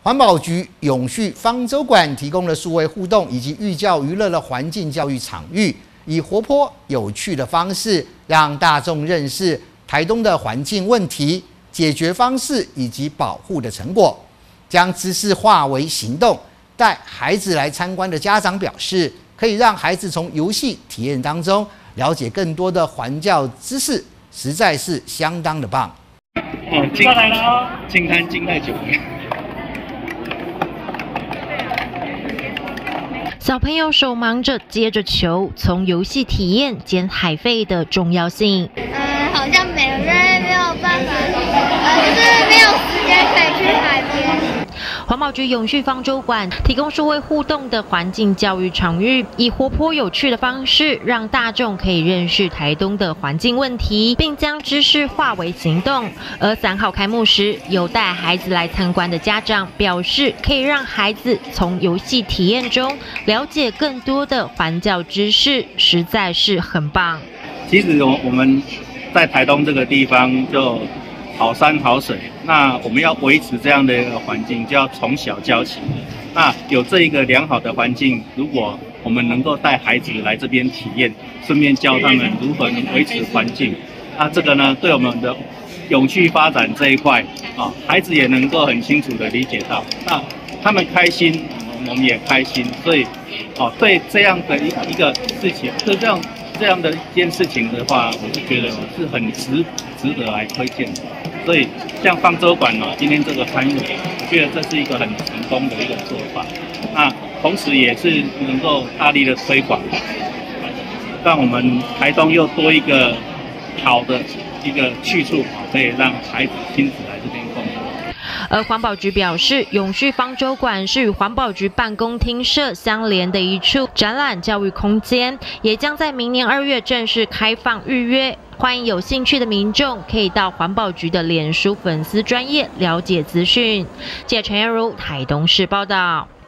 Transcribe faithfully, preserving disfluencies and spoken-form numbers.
环保局永续方舟馆提供了数位互动以及寓教于乐的环境教育场域，以活泼有趣的方式，让大众认识台东的环境问题、解决方式以及保护的成果，将知识化为行动。带孩子来参观的家长表示，可以让孩子从游戏体验当中了解更多的环教知识，实在是相当的棒。 哦，进来了哦，进摊进太久了。 小朋友手忙着接着球，从游戏体验捡海废的重要性。 呃，好像没有，因为没有办法，呃，就是没有时间可以去海边。 环保局永续方舟馆提供数位互动的环境教育场域，以活泼有趣的方式，让大众可以认识台东的环境问题，并将知识化为行动。而三号开幕时，有带孩子来参观的家长表示，可以让孩子从游戏体验中了解更多的环教知识，实在是很棒。 其实我我们在台东这个地方就好山好水，那我们要维持这样的一个环境，就要从小教起。那有这一个良好的环境，如果我们能够带孩子来这边体验，顺便教他们如何能维持环境，那这个呢，对我们的永续发展这一块啊，孩子也能够很清楚的理解到，那他们开心，我们也开心，所以哦，对这样的一一个事情，就这样这样的一件事情的话，我是觉得是很值值得来推荐的。所以像方舟馆呢，今天这个参与，我觉得这是一个很成功的一个做法。那同时也是能够大力的推广，让我们台东又多一个好的一个去处，可以让孩子亲子来这边共读。 而环保局表示，永续方舟馆是与环保局办公厅舍相连的一处展览教育空间，也将在明年二月正式开放预约。欢迎有兴趣的民众可以到环保局的脸书粉丝专页了解资讯。记者陈彦如台东市报道。